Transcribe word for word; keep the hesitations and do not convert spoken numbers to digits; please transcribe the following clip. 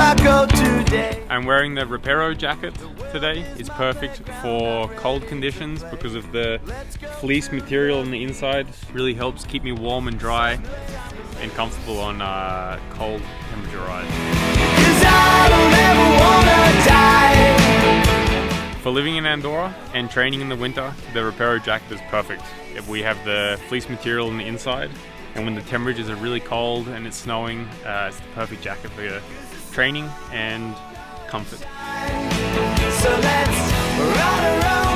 I go today. I'm wearing the Reparo jacket today. It's perfect for cold conditions because of the fleece material on the inside. Really helps keep me warm and dry and comfortable on uh, cold temperature rides. 'Cause I don't ever wanna die. For living in Andorra and training in the winter, the Reparo jacket is perfect. We have the fleece material on the inside, and when the temperatures are really cold and it's snowing, uh, it's the perfect jacket for training and comfort. So let's run around.